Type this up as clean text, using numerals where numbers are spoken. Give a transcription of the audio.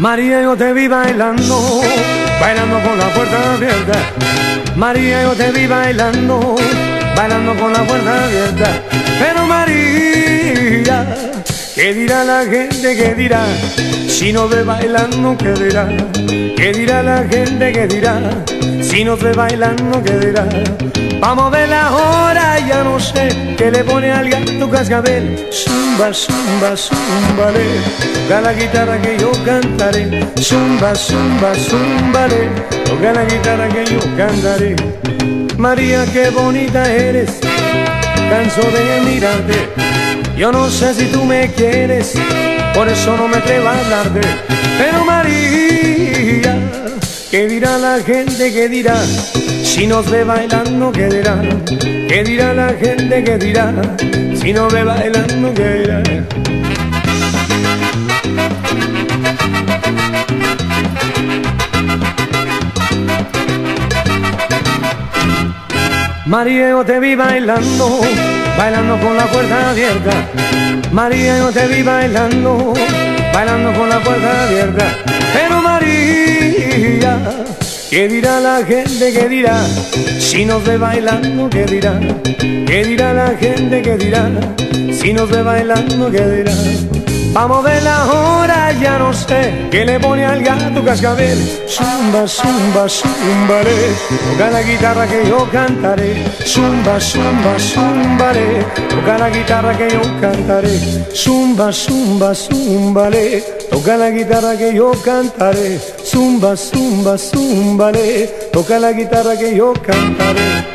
María, yo te vi bailando, bailando con la puerta abierta. María, yo te vi bailando, bailando con la puerta abierta. Pero María, ¿qué dirá la gente? ¿Qué dirá? Si nos ve bailando, ¿qué dirá? ¿Qué dirá la gente? ¿Qué dirá? Si nos ve bailando, ¿qué dirá? Vamos a ver la hora, ya no sé qué le pone al gato cascabel. Zumba, zumba, zumbale, toca la guitarra que yo cantaré. Zumba, zumba, zumbale, toca la guitarra que yo cantaré. María, qué bonita eres, canso de mirarte. Yo no sé si tú me quieres, por eso no me atrevo a hablarte. Pero María, ¿qué dirá la gente? ¿Qué dirá? Si nos ve bailando, ¿qué dirá? ¿Qué dirá la gente? ¿Qué dirá? Si nos ve bailando, ¿qué dirá? María, yo te vi bailando, bailando con la puerta abierta. María, yo te vi bailando, bailando con la puerta abierta. Pero María, ¿qué dirá la gente? ¿Qué dirá? Si nos ve bailando, ¿qué dirá? ¿Qué dirá la gente? ¿Qué dirá? Si nos ve bailando, ¿qué dirá? Vamos a ver la hora, ya no sé qué le pone al gato cascabel. Zumba, zumba, zumbale, toca la guitarra que yo cantaré. Zumba, zumba, zumbale, toca la guitarra que yo cantaré. Zumba, zumba, zumbale, toca la guitarra que yo cantaré. Zumba, zumba, zumbale, toca la guitarra que yo cantaré.